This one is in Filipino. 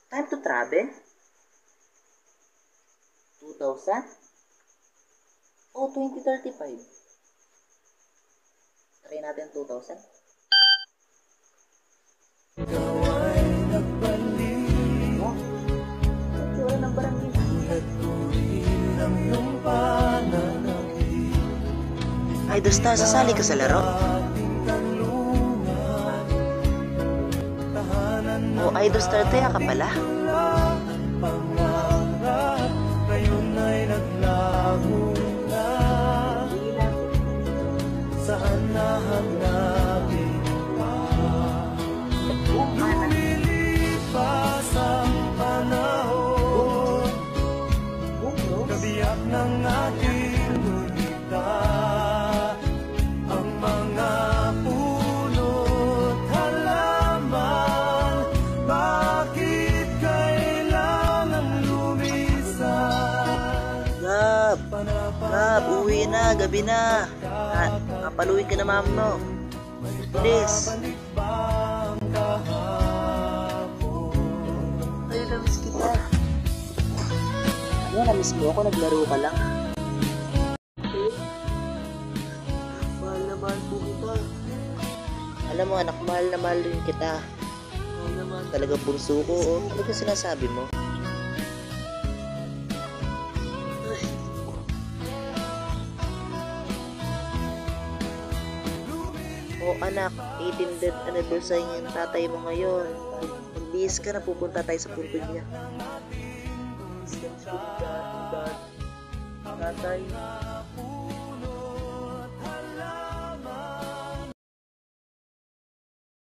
Time to travel? 2000? O 2035? Try natin 2000. Ikaw ay nagbalik. Oh, ito ng barangay. Tulad ko rin ang iyong pananakit. Ay, Dostar, sasali ka sa laro? Ating tanungan. Tahanan O, ay, Dostar, taya ka pala. lang ang pangarap. Ngayon ay naglaho na. Saan nahanapin pa? Lumilipas ang panahon. Kabiyak ng ating gulita. Ang mga puno't halaman. Bakit kailangan lumisan? Gab, uwi na, gabi na. Kapaluin ka na mama mo. Please. Balik ba ang kahapon? Ay, namiss kita. Ano, namiss mo ako? Naglaro ka lang. Mahal na mahal po kita. Alam mo anak, mahal na mahal rin kita. Oo naman. Talagang bunso ko, oh. Ano ba sinasabi mo? Oh anak, 18th death anniversary ng tatay mo ngayon. Magbihis ka na, pupunta tayo sa punto niya. Tatay,